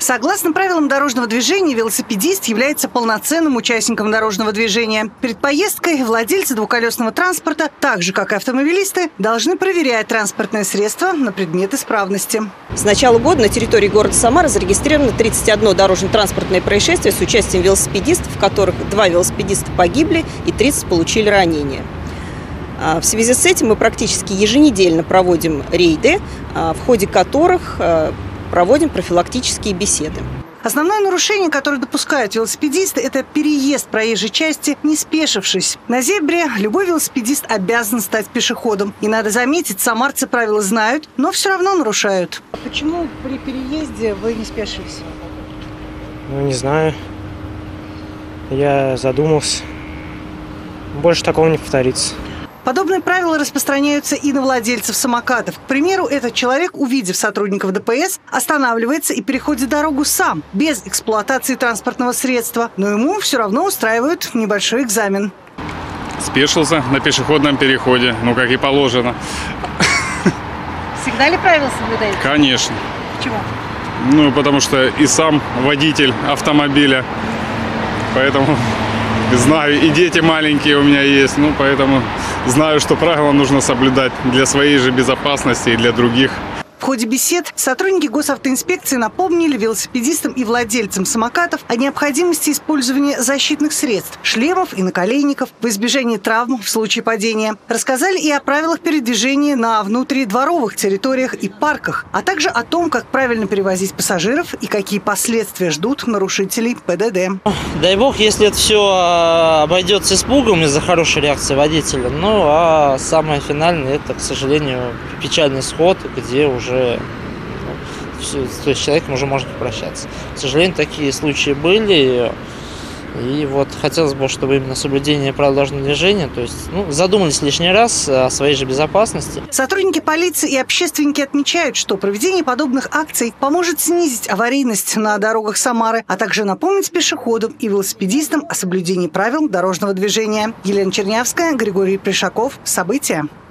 Согласно правилам дорожного движения, велосипедист является полноценным участником дорожного движения. Перед поездкой владельцы двухколесного транспорта, так же как и автомобилисты, должны проверять транспортное средство на предмет исправности. С начала года на территории города Самара зарегистрировано 31 дорожно-транспортное происшествие с участием велосипедистов, в которых 2 велосипедиста погибли и 30 получили ранения. В связи с этим мы практически еженедельно проводим рейды, в ходе которых проводим профилактические беседы. Основное нарушение, которое допускают велосипедисты, это переезд проезжей части, не спешившись. На зебре любой велосипедист обязан стать пешеходом. И надо заметить, самарцы правила знают, но все равно нарушают. А почему при переезде вы не спешились? Ну, не знаю. Я задумался. Больше такого не повторится. Подобные правила распространяются и на владельцев самокатов. К примеру, этот человек, увидев сотрудников ДПС, останавливается и переходит дорогу сам, без эксплуатации транспортного средства. Но ему все равно устраивают небольшой экзамен. Спешился на пешеходном переходе, ну как и положено. Всегда ли правила соблюдаете? Конечно. Почему? Ну, потому что и сам водитель автомобиля, поэтому... Знаю, и дети маленькие у меня есть, ну, поэтому знаю, что правила нужно соблюдать для своей же безопасности и для других. В ходе бесед сотрудники госавтоинспекции напомнили велосипедистам и владельцам самокатов о необходимости использования защитных средств, шлемов и наколейников в избежании травм в случае падения. Рассказали и о правилах передвижения на внутридворовых территориях и парках, а также о том, как правильно перевозить пассажиров и какие последствия ждут нарушителей ПДД. Дай бог, если это все обойдется испугом из-за хорошей реакции водителя. Ну, а самое финальное, это, к сожалению, печальный исход, где уже то есть с человеком уже можно попрощаться. К сожалению, такие случаи были. И вот хотелось бы, чтобы именно соблюдение правил дорожного движения, то есть задумались лишний раз о своей же безопасности. Сотрудники полиции и общественники отмечают, что проведение подобных акций поможет снизить аварийность на дорогах Самары, а также напомнить пешеходам и велосипедистам о соблюдении правил дорожного движения. Елена Чернявская, Григорий Пришаков. События.